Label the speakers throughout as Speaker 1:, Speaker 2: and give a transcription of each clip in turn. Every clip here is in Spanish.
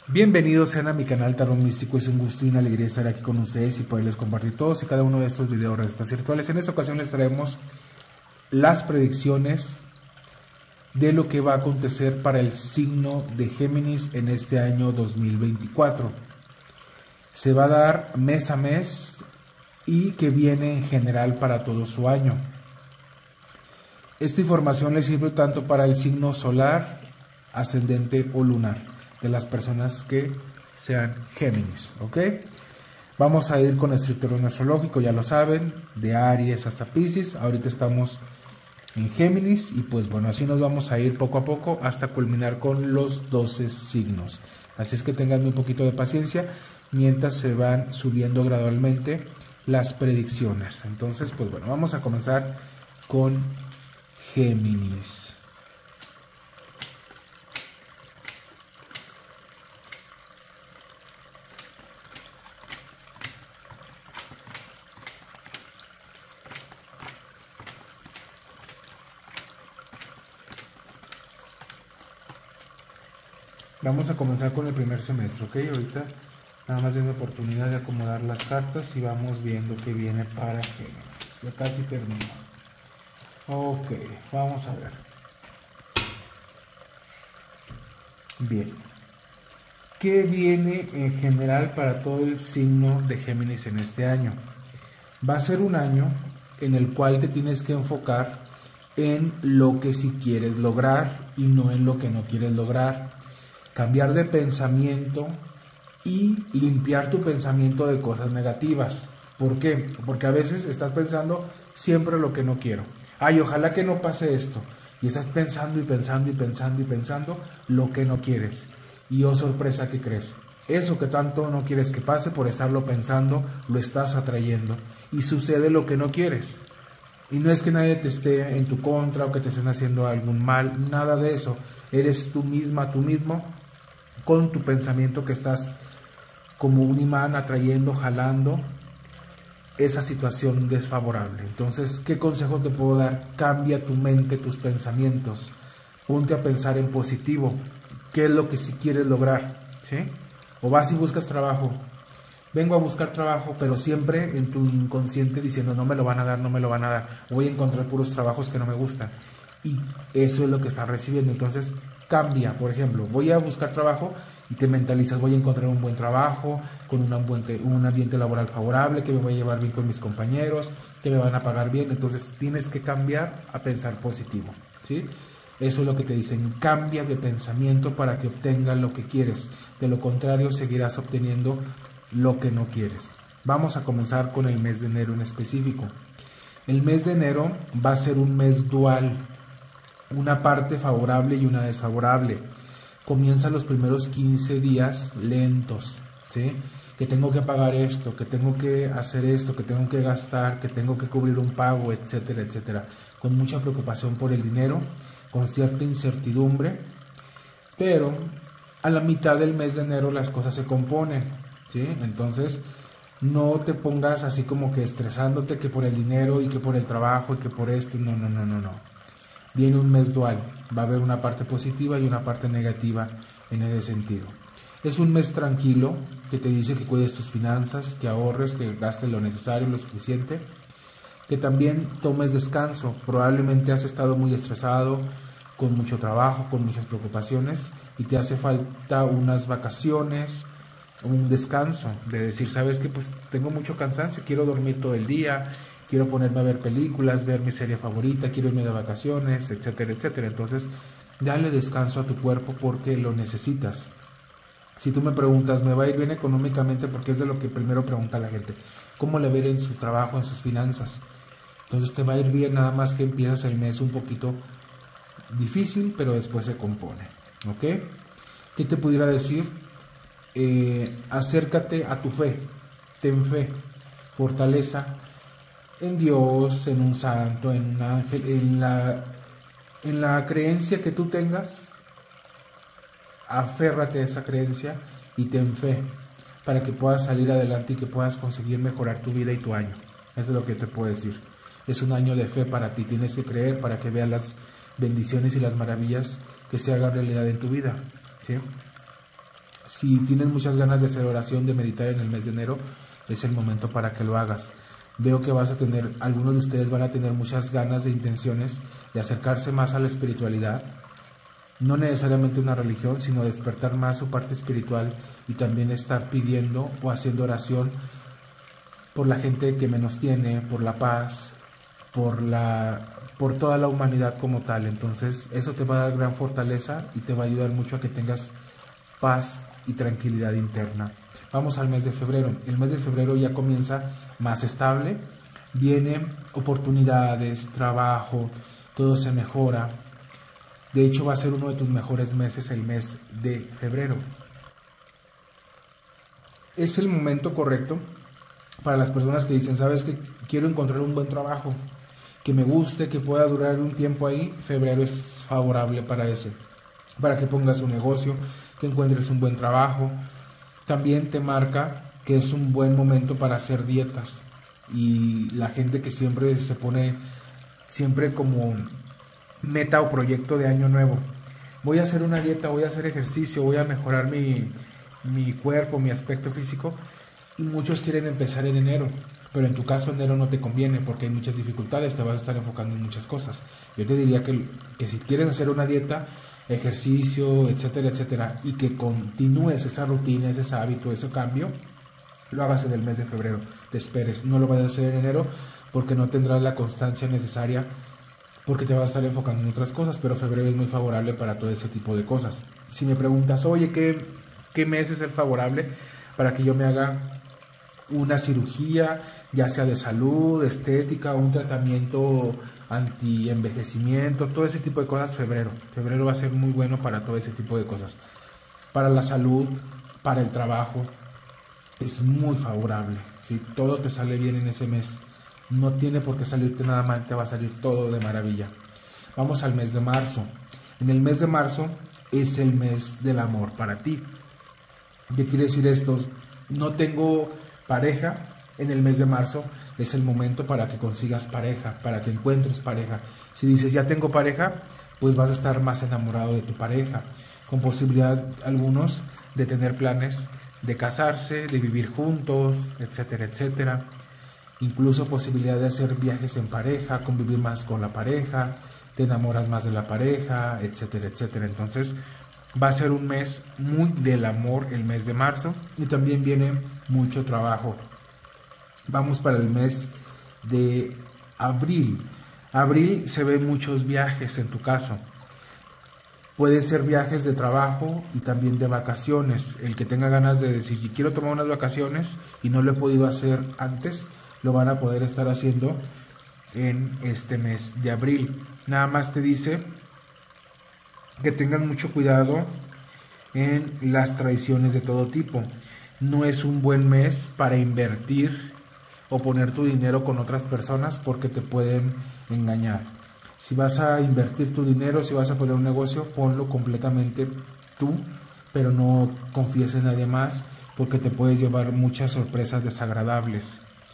Speaker 1: Bienvenidos sean a mi canal Tarot Místico. Es un gusto y una alegría estar aquí con ustedes y poderles compartir todos y cada uno de estos videos recetas virtuales. En esta ocasión les traemos las predicciones de lo que va a acontecer para el signo de Géminis en este año 2024. Se va a dar mes a mes y que viene en general para todo su año. Esta información les sirve tanto para el signo solar, ascendente o lunar de las personas que sean Géminis, ¿ok? Vamos a ir con el estricto astrológico, ya lo saben, de Aries hasta Piscis. Ahorita estamos en Géminis y pues bueno, así nos vamos a ir poco a poco hasta culminar con los 12 signos. Así es que tengan un poquito de paciencia mientras se van subiendo gradualmente las predicciones. Entonces, pues bueno, vamos a comenzar con Géminis. Vamos a comenzar con el primer semestre, ¿ok? Ahorita nada más tengo oportunidad de acomodar las cartas y vamos viendo qué viene para Géminis. Ya casi termino. Ok, vamos a ver. Bien. ¿Qué viene en general para todo el signo de Géminis en este año? Va a ser un año en el cual te tienes que enfocar en lo que sí quieres lograr y no en lo que no quieres lograr. Cambiar de pensamiento y limpiar tu pensamiento de cosas negativas. ¿Por qué? Porque a veces estás pensando siempre lo que no quiero. Ay, ojalá que no pase esto. Y estás pensando y pensando y pensando y pensando lo que no quieres. Y oh sorpresa, ¿qué crees? Eso que tanto no quieres que pase, por estarlo pensando, lo estás atrayendo. Y sucede lo que no quieres. Y no es que nadie te esté en tu contra o que te estén haciendo algún mal, nada de eso. Eres tú misma, tú mismo, con tu pensamiento que estás como un imán atrayendo, jalando esa situación desfavorable. Entonces, ¿qué consejo te puedo dar? Cambia tu mente, tus pensamientos. Ponte a pensar en positivo. ¿Qué es lo que sí quieres lograr? ¿Sí? O vas y buscas trabajo. Vengo a buscar trabajo, pero siempre en tu inconsciente diciendo no me lo van a dar, no me lo van a dar. Voy a encontrar puros trabajos que no me gustan. Y eso es lo que estás recibiendo. Entonces, cambia. Por ejemplo, voy a buscar trabajo y te mentalizas, voy a encontrar un buen trabajo, con un ambiente laboral favorable, que me voy a llevar bien con mis compañeros, que me van a pagar bien. Entonces tienes que cambiar a pensar positivo, ¿sí? Eso es lo que te dicen, cambia de pensamiento para que obtengas lo que quieres. De lo contrario, seguirás obteniendo lo que no quieres. Vamos a comenzar con el mes de enero en específico. El mes de enero va a ser un mes dual, una parte favorable y una desfavorable. Comienzan los primeros 15 días lentos, ¿sí? Que tengo que pagar esto, que tengo que hacer esto, que tengo que gastar, que tengo que cubrir un pago, etcétera, etcétera. Con mucha preocupación por el dinero, con cierta incertidumbre, pero a la mitad del mes de enero las cosas se componen, ¿sí? Entonces no te pongas así como que estresándote que por el dinero y que por el trabajo y que por esto, no. Viene un mes dual, va a haber una parte positiva y una parte negativa en ese sentido. Es un mes tranquilo que te dice que cuides tus finanzas, que ahorres, que gastes lo necesario, lo suficiente, que también tomes descanso. Probablemente has estado muy estresado, con mucho trabajo, con muchas preocupaciones y te hace falta unas vacaciones, un descanso, de decir, sabes que pues tengo mucho cansancio, quiero dormir todo el día, quiero ponerme a ver películas, ver mi serie favorita, quiero irme de vacaciones, etcétera, etcétera. Entonces, dale descanso a tu cuerpo porque lo necesitas. Si tú me preguntas, ¿me va a ir bien económicamente? Porque es de lo que primero pregunta la gente. ¿Cómo le va a ir en su trabajo, en sus finanzas? Entonces te va a ir bien, nada más que empiezas el mes un poquito difícil, pero después se compone. ¿Ok? ¿Qué te pudiera decir? Acércate a tu fe, ten fe, fortaleza en Dios, en un santo, en un ángel, en la creencia que tú tengas. Aférrate a esa creencia y ten fe para que puedas salir adelante y que puedas conseguir mejorar tu vida y tu año. Eso es lo que te puedo decir. Es un año de fe para ti, tienes que creer para que veas las bendiciones y las maravillas que se hagan realidad en tu vida, ¿sí? Si tienes muchas ganas de hacer oración, de meditar en el mes de enero, es el momento para que lo hagas. Veo que algunos de ustedes van a tener muchas ganas de intenciones de acercarse más a la espiritualidad, no necesariamente una religión, sino despertar más su parte espiritual y también estar pidiendo o haciendo oración por la gente que menos tiene, por la paz, por toda la humanidad como tal. Entonces eso te va a dar gran fortaleza y te va a ayudar mucho a que tengas paz y tranquilidad interna. Vamos al mes de febrero. El mes de febrero ya comienza más estable, vienen oportunidades, trabajo, todo se mejora. De hecho va a ser uno de tus mejores meses el mes de febrero. Es el momento correcto para las personas que dicen, sabes que quiero encontrar un buen trabajo, que me guste, que pueda durar un tiempo ahí. Febrero es favorable para eso, para que pongas un negocio, que encuentres un buen trabajo. También te marca que es un buen momento para hacer dietas, y la gente que siempre se pone como meta o proyecto de año nuevo, voy a hacer una dieta, voy a hacer ejercicio, voy a mejorar mi cuerpo, mi aspecto físico, y muchos quieren empezar en enero, pero en tu caso enero no te conviene porque hay muchas dificultades, te vas a estar enfocando en muchas cosas. Yo te diría que si quieres hacer una dieta, ejercicio, etcétera, etcétera, y que continúes esa rutina, ese hábito, ese cambio, lo hagas en el mes de febrero, te esperes, no lo vayas a hacer en enero porque no tendrás la constancia necesaria, porque te vas a estar enfocando en otras cosas, pero febrero es muy favorable para todo ese tipo de cosas. Si me preguntas, oye, ¿qué mes es el favorable para que yo me haga una cirugía, ya sea de salud, estética, un tratamiento anti-envejecimiento, todo ese tipo de cosas? Febrero va a ser muy bueno para todo ese tipo de cosas. Para la salud, para el trabajo, es muy favorable. Si todo te sale bien en ese mes, no tiene por qué salirte nada mal, te va a salir todo de maravilla. Vamos al mes de marzo. En el mes de marzo es el mes del amor para ti. ¿Qué quiere decir esto? No tengo pareja. En el mes de marzo es el momento para que consigas pareja, para que encuentres pareja. Si dices ya tengo pareja, pues vas a estar más enamorado de tu pareja, con posibilidad algunos de tener planes de casarse, de vivir juntos, etcétera, etcétera. Incluso posibilidad de hacer viajes en pareja, convivir más con la pareja, te enamoras más de la pareja, etcétera, etcétera. Entonces va a ser un mes muy del amor el mes de marzo, y también viene mucho trabajo. Vamos para el mes de abril. Abril se ven muchos viajes en tu caso. Pueden ser viajes de trabajo y también de vacaciones. El que tenga ganas de decir, quiero tomar unas vacaciones y no lo he podido hacer antes, lo van a poder estar haciendo en este mes de abril. Nada más te dice que tengan mucho cuidado en las traiciones de todo tipo. No es un buen mes para invertir o poner tu dinero con otras personas porque te pueden engañar. Si vas a invertir tu dinero, si vas a poner un negocio, ponlo completamente tú, pero no confíes en nadie más porque te puedes llevar muchas sorpresas desagradables.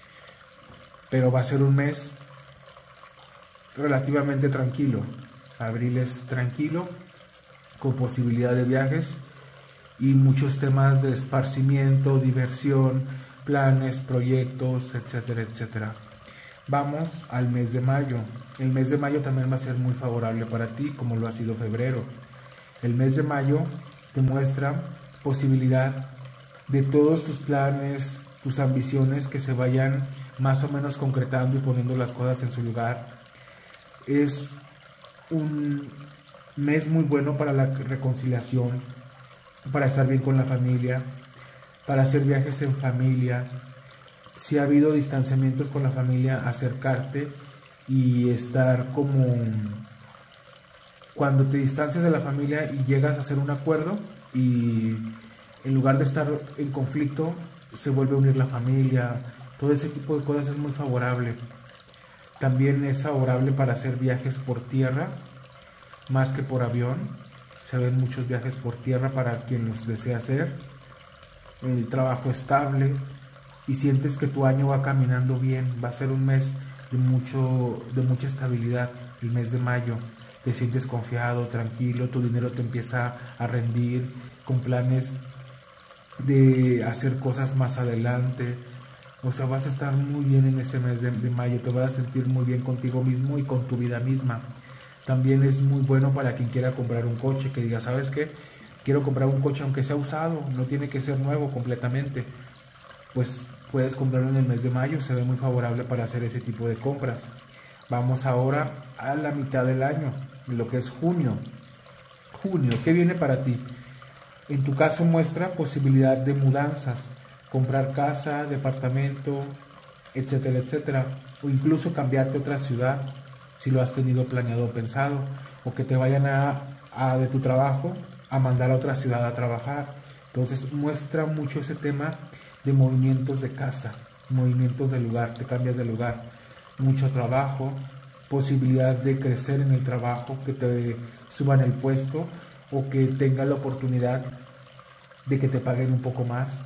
Speaker 1: Pero va a ser un mes relativamente tranquilo. Abril es tranquilo, con posibilidad de viajes y muchos temas de esparcimiento, diversión, planes, proyectos, etcétera, etcétera. Vamos al mes de mayo. El mes de mayo también va a ser muy favorable para ti, como lo ha sido febrero. El mes de mayo te muestra posibilidad de todos tus planes, tus ambiciones que se vayan más o menos concretando y poniendo las cosas en su lugar. Es un mes muy bueno para la reconciliación, para estar bien con la familia, para hacer viajes en familia. Si ha habido distanciamientos con la familia, acercarte y estar como cuando te distancias de la familia y llegas a hacer un acuerdo, y en lugar de estar en conflicto se vuelve a unir la familia. Todo ese tipo de cosas es muy favorable. También es favorable para hacer viajes por tierra más que por avión. Se ven muchos viajes por tierra para quien los desea hacer. El trabajo estable, y sientes que tu año va caminando bien. Va a ser un mes de mucha estabilidad. El mes de mayo te sientes confiado, tranquilo, tu dinero te empieza a rendir, con planes de hacer cosas más adelante. O sea, vas a estar muy bien en ese mes de mayo, te vas a sentir muy bien contigo mismo y con tu vida misma. También es muy bueno para quien quiera comprar un coche, que diga, ¿sabes qué? Quiero comprar un coche aunque sea usado, no tiene que ser nuevo completamente. Pues puedes comprarlo en el mes de mayo, se ve muy favorable para hacer ese tipo de compras. Vamos ahora a la mitad del año, lo que es junio. Junio, ¿qué viene para ti? En tu caso muestra posibilidad de mudanzas, comprar casa, departamento, etcétera, etcétera, o incluso cambiarte a otra ciudad si lo has tenido planeado o pensado, o que te vayan de tu trabajo a mandar a otra ciudad a trabajar. Entonces muestra mucho ese tema de movimientos de casa, movimientos de lugar, te cambias de lugar, mucho trabajo, posibilidad de crecer en el trabajo, que te suban el puesto o que tengas la oportunidad de que te paguen un poco más.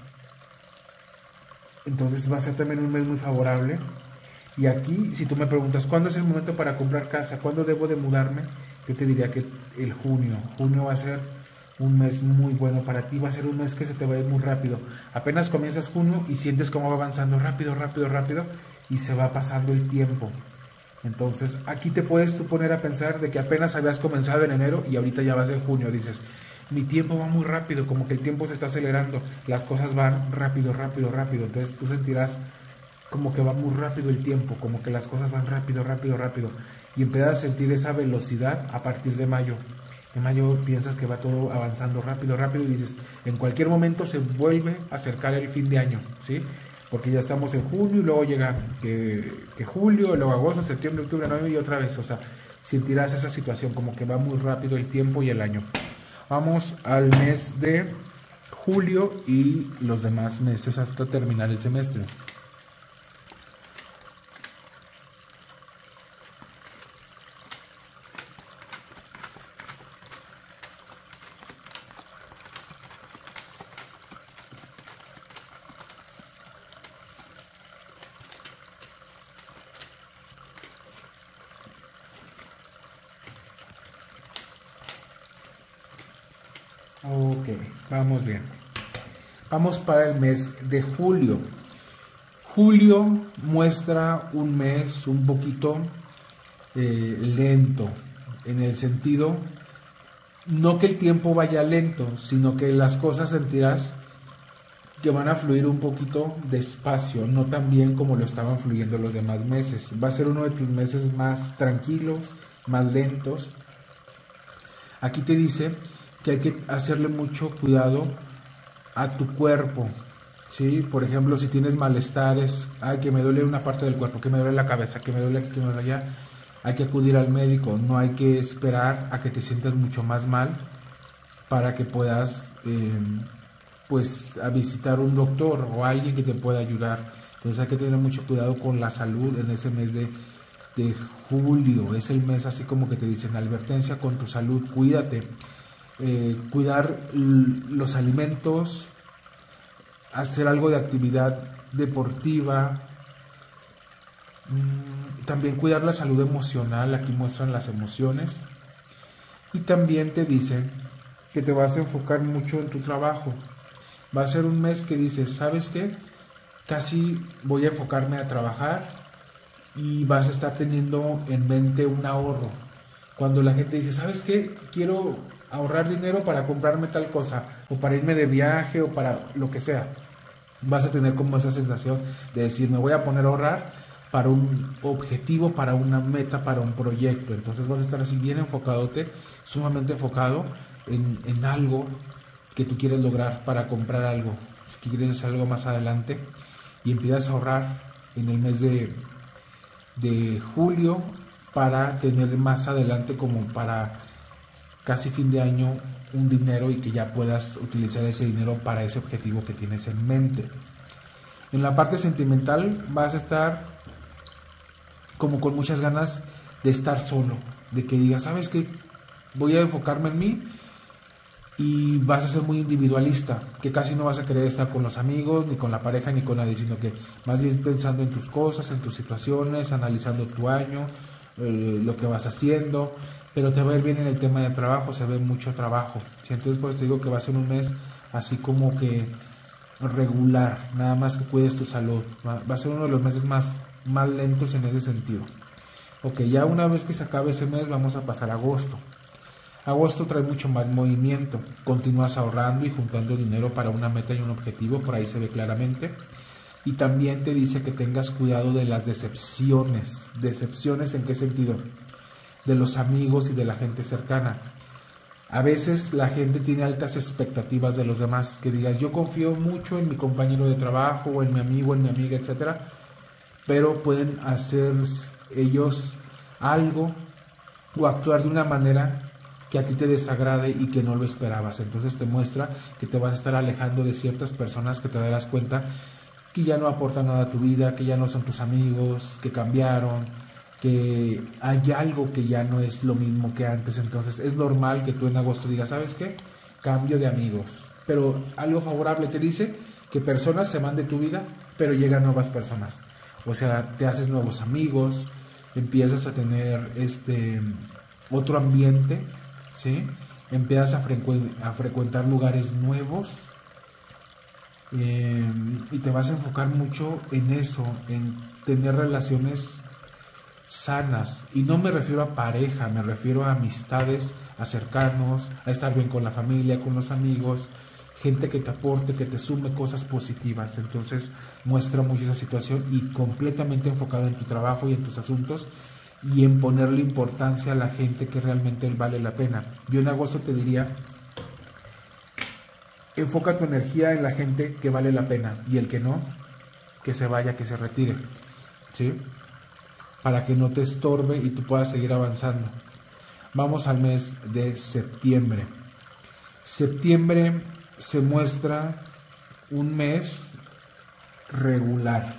Speaker 1: Entonces va a ser también un mes muy favorable. Y aquí, si tú me preguntas, ¿cuándo es el momento para comprar casa? ¿Cuándo debo de mudarme? Yo te diría que el junio. Junio va a ser un mes muy bueno para ti, va a ser un mes que se te va a ir muy rápido. Apenas comienzas junio y sientes cómo va avanzando rápido, rápido, rápido y se va pasando el tiempo. Entonces aquí te puedes tú poner a pensar de que apenas habías comenzado en enero y ahorita ya vas en junio. Dices, mi tiempo va muy rápido, como que el tiempo se está acelerando, las cosas van rápido, rápido, rápido. Entonces tú sentirás como que va muy rápido el tiempo, como que las cosas van rápido, rápido, rápido. Y empiezas a sentir esa velocidad a partir de mayo. En mayo piensas que va todo avanzando rápido, rápido y dices, en cualquier momento se vuelve a acercar el fin de año, ¿sí? Porque ya estamos en junio y luego llega que julio, luego agosto, septiembre, octubre, noviembre y otra vez. O sea, sentirás esa situación como que va muy rápido el tiempo y el año. Vamos al mes de julio y los demás meses hasta terminar el semestre. Ok, vamos bien. Vamos para el mes de julio. Julio muestra un mes un poquito lento, en el sentido, no que el tiempo vaya lento, sino que las cosas sentirás que van a fluir un poquito despacio, no tan bien como lo estaban fluyendo los demás meses. Va a ser uno de tus meses más tranquilos, más lentos. Aquí te dice que hay que hacerle mucho cuidado a tu cuerpo, ¿sí? Por ejemplo, si tienes malestares, ay, que me duele una parte del cuerpo, que me duele la cabeza, que me duele aquí, que me duele allá, hay que acudir al médico, no hay que esperar a que te sientas mucho más mal para que puedas, pues, a visitar un doctor o alguien que te pueda ayudar. Entonces hay que tener mucho cuidado con la salud en ese mes de julio. Es el mes así como que te dicen advertencia con tu salud, cuídate. Cuidar los alimentos, hacer algo de actividad deportiva, también cuidar la salud emocional. Aquí muestran las emociones y también te dicen que te vas a enfocar mucho en tu trabajo. Va a ser un mes que dices, ¿sabes qué? Casi voy a enfocarme a trabajar y vas a estar teniendo en mente un ahorro. Cuando la gente dice, ¿sabes qué? Quiero ahorrar dinero para comprarme tal cosa, o para irme de viaje, o para lo que sea. Vas a tener como esa sensación de decir, me voy a poner a ahorrar para un objetivo, para una meta, para un proyecto. Entonces vas a estar así bien enfocadote, sumamente enfocado en algo que tú quieres lograr, para comprar algo, si quieres hacer algo más adelante, y empiezas a ahorrar en el mes de julio para tener más adelante, como para casi fin de año, un dinero y que ya puedas utilizar ese dinero para ese objetivo que tienes en mente. En la parte sentimental vas a estar como con muchas ganas de estar solo, de que digas, ¿sabes qué? Voy a enfocarme en mí, y vas a ser muy individualista, que casi no vas a querer estar con los amigos, ni con la pareja, ni con nadie, sino que más bien pensando en tus cosas, en tus situaciones, analizando tu año, lo que vas haciendo. Pero te va a ir bien en el tema de trabajo, se ve mucho trabajo. ¿Sí? Entonces pues te digo que va a ser un mes así como que regular, nada más que cuides tu salud. Va a ser uno de los meses más lentos en ese sentido. Ok, ya una vez que se acabe ese mes vamos a pasar a agosto. Agosto trae mucho más movimiento, continúas ahorrando y juntando dinero para una meta y un objetivo, por ahí se ve claramente. Y también te dice que tengas cuidado de las decepciones. ¿Decepciones en qué sentido? De los amigos y de la gente cercana. A veces la gente tiene altas expectativas de los demás, que digas, yo confío mucho en mi compañero de trabajo, o en mi amigo, en mi amiga, etcétera, pero pueden hacer ellos algo o actuar de una manera que a ti te desagrade y que no lo esperabas. Entonces te muestra que te vas a estar alejando de ciertas personas que te darás cuenta que ya no aportan nada a tu vida, que ya no son tus amigos, que cambiaron, que hay algo que ya no es lo mismo que antes. Entonces es normal que tú en agosto digas, ¿sabes qué? Cambio de amigos. Pero algo favorable te dice que personas se van de tu vida, pero llegan nuevas personas. O sea, te haces nuevos amigos, empiezas a tener otro ambiente, ¿sí? Empiezas a frecuentar lugares nuevos, y te vas a enfocar mucho en eso, en tener relaciones sanas. Y no me refiero a pareja, me refiero a amistades, a cercanos, a estar bien con la familia, con los amigos, gente que te aporte, que te sume cosas positivas. Entonces muestra mucho esa situación y completamente enfocado en tu trabajo y en tus asuntos y en ponerle importancia a la gente que realmente vale la pena. Yo en agosto te diría, enfoca tu energía en la gente que vale la pena y el que no, que se vaya, que se retire, ¿sí? Para que no te estorbe y tú puedas seguir avanzando. Vamos al mes de septiembre. Septiembre se muestra un mes regular.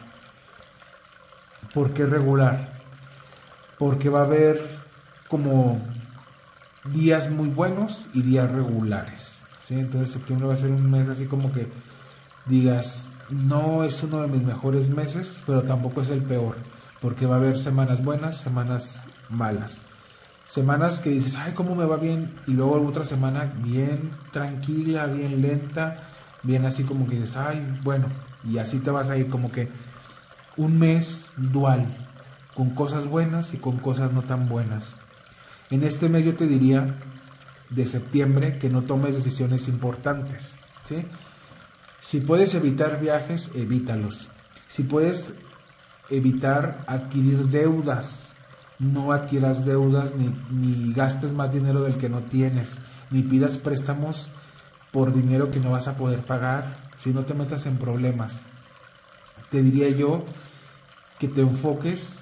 Speaker 1: ¿Por qué regular? Porque va a haber como días muy buenos y días regulares, ¿sí? Entonces septiembre va a ser un mes así como que digas, no es uno de mis mejores meses, pero tampoco es el peor, porque va a haber semanas buenas, semanas malas, semanas que dices, ay, cómo me va bien, y luego otra semana bien tranquila, bien lenta, bien así como que dices, ay, bueno, y así te vas a ir como que un mes dual, con cosas buenas y con cosas no tan buenas. En este mes yo te diría de septiembre que no tomes decisiones importantes, ¿sí? Si puedes evitar viajes, evítalos. Si puedes evitar adquirir deudas, no adquieras deudas ni gastes más dinero del que no tienes, ni pidas préstamos por dinero que no vas a poder pagar, si no te metas en problemas. Te diría yo que te enfoques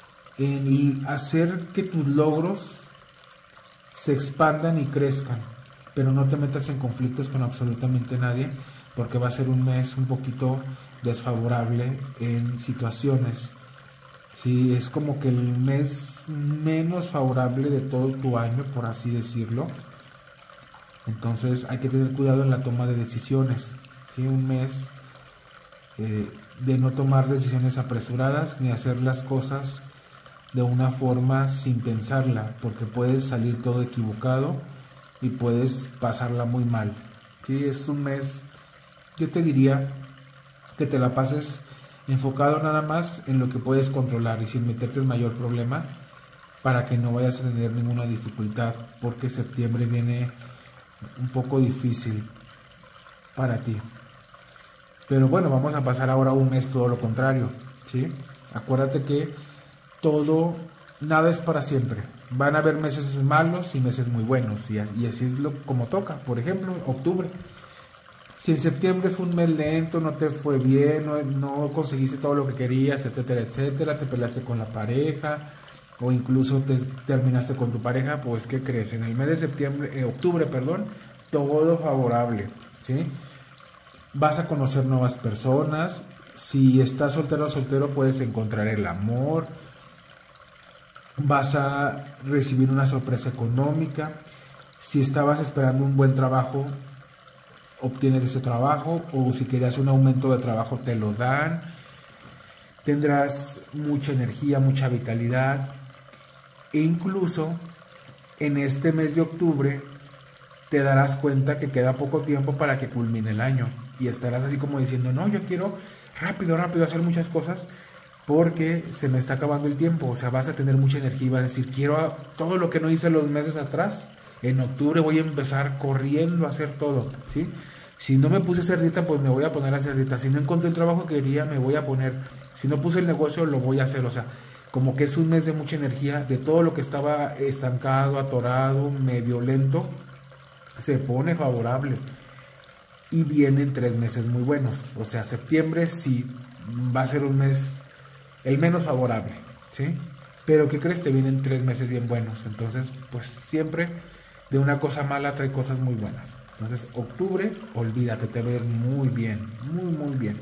Speaker 1: en hacer que tus logros se expandan y crezcan, pero no te metas en conflictos con absolutamente nadie, porque va a ser un mes un poquito desfavorable en situaciones. Sí, es como que el mes menos favorable de todo tu año, por así decirlo. Entonces hay que tener cuidado en la toma de decisiones, ¿sí? Un mes de no tomar decisiones apresuradas ni hacer las cosas de una forma sin pensarla, porque puedes salir todo equivocado y puedes pasarla muy mal. Sí, es un mes, yo te diría que te la pases enfocado nada más en lo que puedes controlar y sin meterte en mayor problema, para que no vayas a tener ninguna dificultad, porque septiembre viene un poco difícil para ti. Pero bueno, vamos a pasar ahora a un mes todo lo contrario, ¿sí? Acuérdate que nada es para siempre. Van a haber meses malos y meses muy buenos, y así es como toca. Por ejemplo, octubre. Si en septiembre fue un mes lento, no te fue bien, no conseguiste todo lo que querías, etcétera, etcétera, te peleaste con la pareja o incluso te terminaste con tu pareja, pues ¿qué crees? En el mes de octubre, todo favorable, ¿sí? Vas a conocer nuevas personas. Si estás soltero o soltero, puedes encontrar el amor. Vas a recibir una sorpresa económica. Si estabas esperando un buen trabajo, obtienes ese trabajo, o si querías un aumento de trabajo, te lo dan. Tendrás mucha energía, mucha vitalidad, e incluso en este mes de octubre te darás cuenta que queda poco tiempo para que culmine el año y estarás así como diciendo, no, yo quiero rápido hacer muchas cosas porque se me está acabando el tiempo. O sea, vas a tener mucha energía y vas a decir, quiero todo lo que no hice los meses atrás, en octubre voy a empezar corriendo a hacer todo, ¿sí? Si no me puse a hacer dieta, pues me voy a poner a hacer dieta. Si no encontré el trabajo que quería, me voy a poner. Si no puse el negocio, lo voy a hacer. O sea, como que es un mes de mucha energía, de todo lo que estaba estancado, atorado, medio lento, se pone favorable. Y vienen 3 meses muy buenos. O sea, septiembre sí va a ser un mes el menos favorable, ¿sí? Pero ¿qué crees? Te vienen 3 meses bien buenos. Entonces, pues siempre de una cosa mala trae cosas muy buenas. Entonces, octubre, olvídate, te va a ir muy bien, muy bien.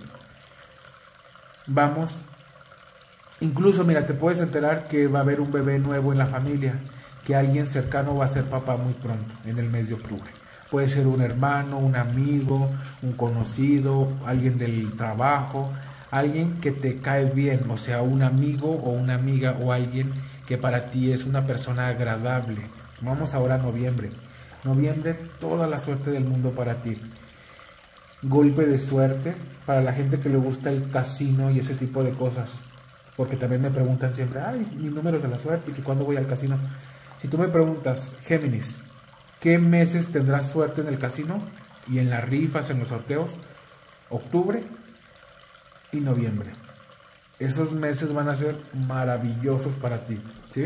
Speaker 1: Vamos. Incluso, mira, te puedes enterar que va a haber un bebé nuevo en la familia, que alguien cercano va a ser papá muy pronto, en el mes de octubre. Puede ser un hermano, un amigo, un conocido, alguien del trabajo, alguien que te cae bien, o sea, un amigo o una amiga o alguien que para ti es una persona agradable. Vamos ahora a noviembre. Noviembre, toda la suerte del mundo para ti. Golpe de suerte para la gente que le gusta el casino y ese tipo de cosas. Porque también me preguntan siempre, ay, mis números de la suerte y que cuándo voy al casino. Si tú me preguntas, Géminis, ¿qué meses tendrás suerte en el casino y en las rifas, en los sorteos? Octubre y noviembre. Esos meses van a ser maravillosos para ti, ¿sí?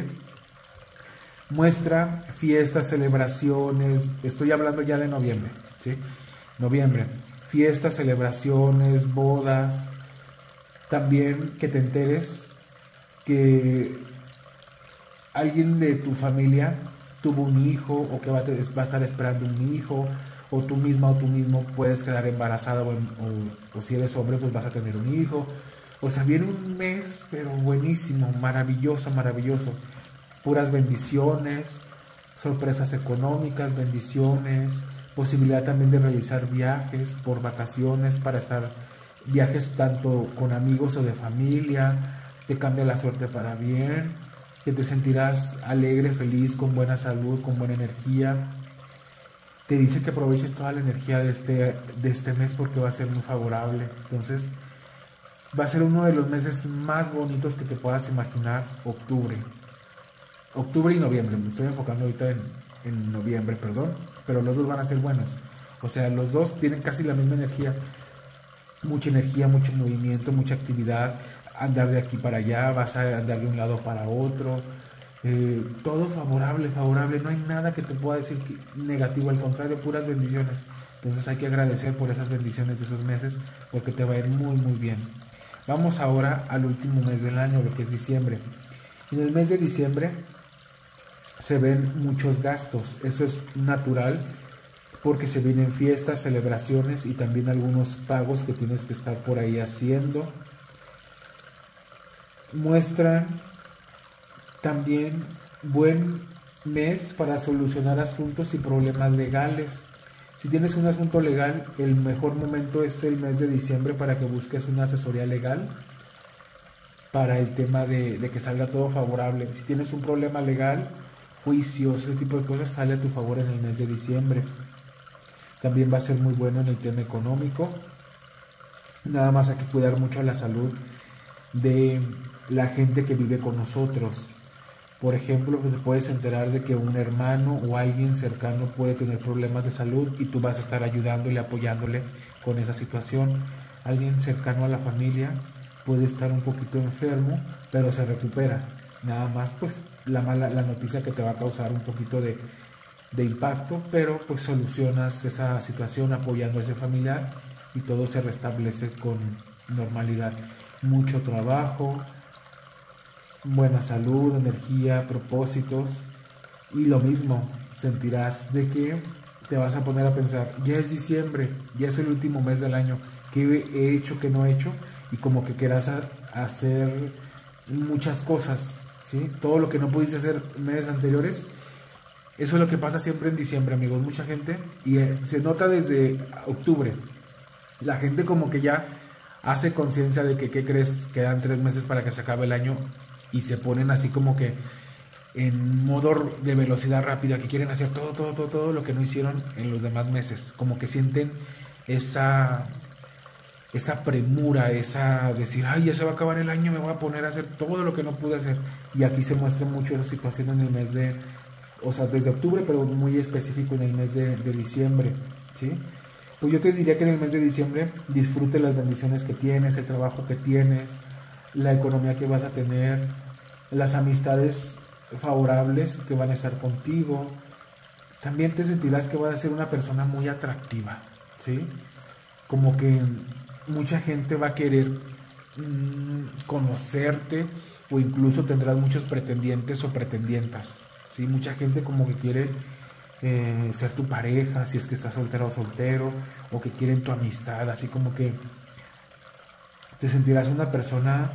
Speaker 1: Muestra fiestas, celebraciones, estoy hablando ya de noviembre, ¿sí? Noviembre, fiestas, celebraciones, bodas. También que te enteres que alguien de tu familia tuvo un hijo o que va a estar esperando un hijo, o tú misma o tú mismo puedes quedar embarazada o si eres hombre pues vas a tener un hijo. O sea, viene un mes pero buenísimo, maravilloso, puras bendiciones, sorpresas económicas, bendiciones, posibilidad también de realizar viajes por vacaciones, para estar viajes tanto con amigos o de familia, te cambia la suerte para bien, que te sentirás alegre, feliz, con buena salud, con buena energía. Te dice que aproveches toda la energía de este mes porque va a ser muy favorable. Entonces, va a ser uno de los meses más bonitos que te puedas imaginar, octubre. Octubre y noviembre, me estoy enfocando ahorita en noviembre, perdón, pero los dos van a ser buenos. O sea, los dos tienen casi la misma energía. Mucha energía, mucho movimiento, mucha actividad, andar de aquí para allá, vas a andar de un lado para otro, todo favorable, no hay nada que te pueda decir negativo, al contrario, puras bendiciones. Entonces hay que agradecer por esas bendiciones de esos meses porque te va a ir muy bien. Vamos ahora al último mes del año, lo que es diciembre. En el mes de diciembre se ven muchos gastos, eso es natural, porque se vienen fiestas, celebraciones y también algunos pagos que tienes que estar por ahí haciendo. Muestran también buen mes para solucionar asuntos y problemas legales. Si tienes un asunto legal, el mejor momento es el mes de diciembre para que busques una asesoría legal para el tema de que salga todo favorable. Si tienes un problema legal, juicios, ese tipo de cosas, sale a tu favor en el mes de diciembre. También va a ser muy bueno en el tema económico. Nada más hay que cuidar mucho la salud de la gente que vive con nosotros. Por ejemplo, pues te puedes enterar de que un hermano o alguien cercano puede tener problemas de salud y tú vas a estar ayudándole, apoyándole con esa situación. Alguien cercano a la familia puede estar un poquito enfermo, pero se recupera. Nada más pues la noticia que te va a causar un poquito de impacto, pero pues solucionas esa situación apoyando a ese familiar y todo se restablece con normalidad. Mucho trabajo, buena salud, energía, propósitos, y lo mismo, sentirás de que te vas a poner a pensar, ya es diciembre, ya es el último mes del año, ¿qué he hecho, qué no he hecho? Y como que quieras hacer muchas cosas, ¿sí? Todo lo que no pudiste hacer meses anteriores. Eso es lo que pasa siempre en diciembre, amigos. Mucha gente, y se nota desde octubre, la gente como que ya hace conciencia de que, ¿qué crees? Quedan 3 meses para que se acabe el año y se ponen así como que en modo de velocidad rápida, que quieren hacer todo lo que no hicieron en los demás meses, como que sienten esa premura, esa decir, ay, ya se va a acabar el año, me voy a poner a hacer todo lo que no pude hacer. Y aquí se muestra mucho esa situación en el mes de, o sea, desde octubre, pero muy específico en el mes de diciembre, ¿sí? Pues yo te diría que en el mes de diciembre disfrute las bendiciones que tienes, el trabajo que tienes, la economía que vas a tener, las amistades favorables que van a estar contigo. También te sentirás que vas a ser una persona muy atractiva, ¿sí? Como que mucha gente va a querer conocerte, o incluso tendrás muchos pretendientes o pretendientas, ¿sí? Mucha gente como que quiere ser tu pareja, si es que estás soltero o soltero, o que quieren tu amistad, así como que te sentirás una persona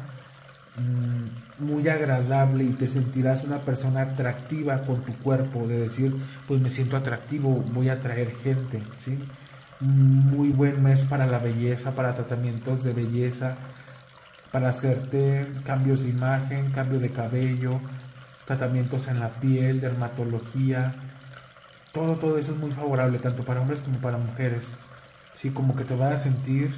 Speaker 1: muy agradable y te sentirás una persona atractiva con tu cuerpo, de decir, pues me siento atractivo, voy a atraer gente, ¿sí? Muy buen mes para la belleza, para tratamientos de belleza, para hacerte cambios de imagen, cambio de cabello, tratamientos en la piel, dermatología, todo eso es muy favorable, tanto para hombres como para mujeres, ¿sí? Como que te vas a sentir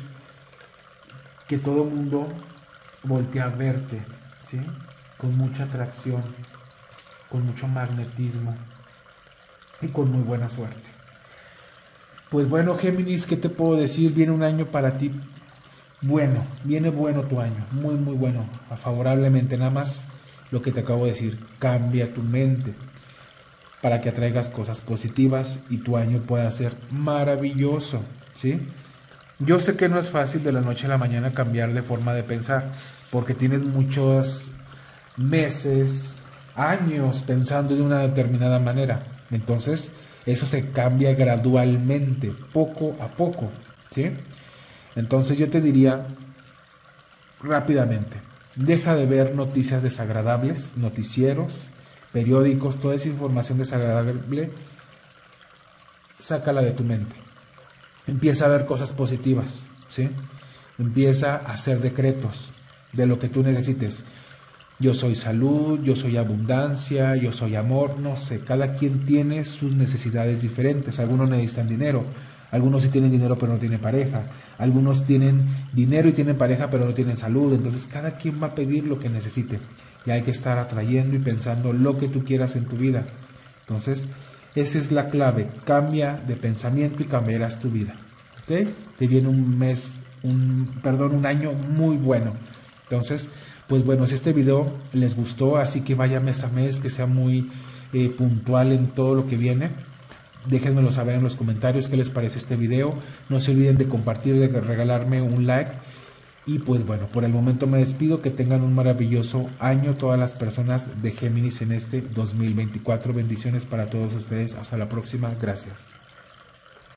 Speaker 1: que todo el mundo voltea a verte, ¿sí? Con mucha atracción, con mucho magnetismo y con muy buena suerte. Pues bueno, Géminis, ¿qué te puedo decir? Viene un año para ti bueno, viene bueno tu año, muy bueno, favorablemente. Nada más lo que te acabo de decir, cambia tu mente para que atraigas cosas positivas y tu año pueda ser maravilloso, ¿sí? Yo sé que no es fácil de la noche a la mañana cambiar de forma de pensar, porque tienes muchos meses, años pensando de una determinada manera. Entonces, eso se cambia gradualmente, poco a poco, ¿sí? Entonces yo te diría rápidamente, deja de ver noticias desagradables, noticieros, periódicos, toda esa información desagradable, sácala de tu mente. Empieza a ver cosas positivas, ¿sí? Empieza a hacer decretos de lo que tú necesites. Yo soy salud, yo soy abundancia, yo soy amor, no sé, cada quien tiene sus necesidades diferentes. Algunos necesitan dinero, algunos sí tienen dinero pero no tienen pareja, algunos tienen dinero y tienen pareja pero no tienen salud. Entonces cada quien va a pedir lo que necesite y hay que estar atrayendo y pensando lo que tú quieras en tu vida. Entonces esa es la clave, cambia de pensamiento y cambiarás tu vida, ¿ok? Te viene un año muy bueno. Entonces, pues bueno, si este video les gustó, así que vaya mes a mes, que sea muy puntual en todo lo que viene. Déjenmelo saber en los comentarios qué les parece este video. No se olviden de compartir, de regalarme un like. Y pues bueno, por el momento me despido. Que tengan un maravilloso año todas las personas de Géminis en este 2024. Bendiciones para todos ustedes. Hasta la próxima. Gracias.